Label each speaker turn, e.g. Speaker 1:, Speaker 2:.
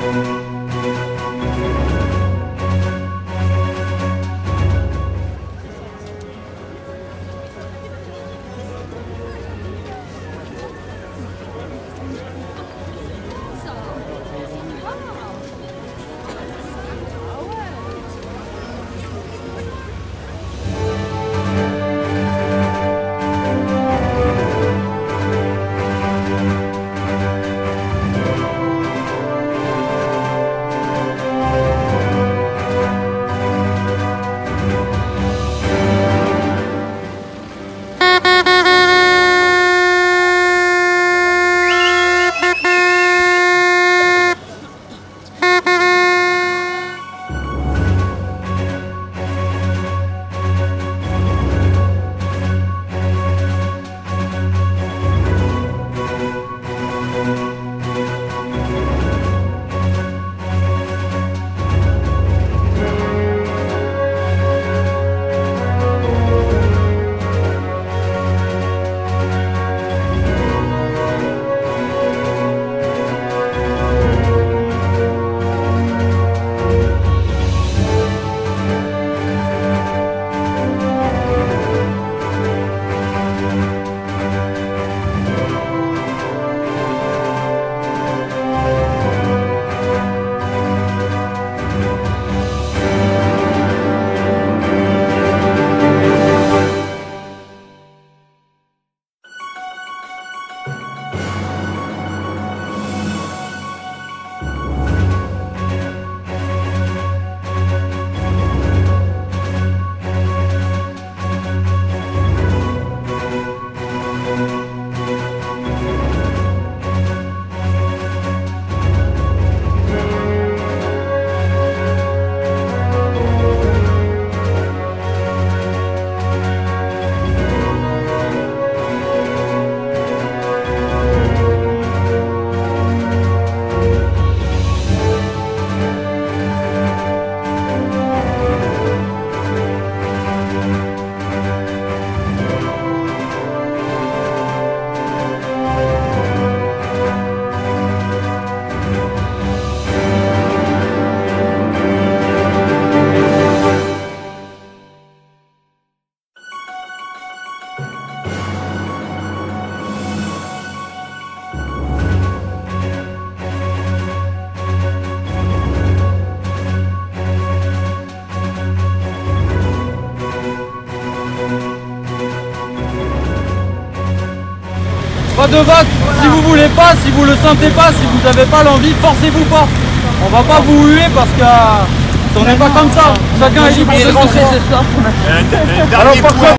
Speaker 1: Pas de vote, si vous voulez pas, si vous le sentez pas, si vous n'avez pas l'envie, forcez-vous pas. On va pas vous huer parce qu'on n'est pas comme ça. Chacun est libre de rentrer ce soir.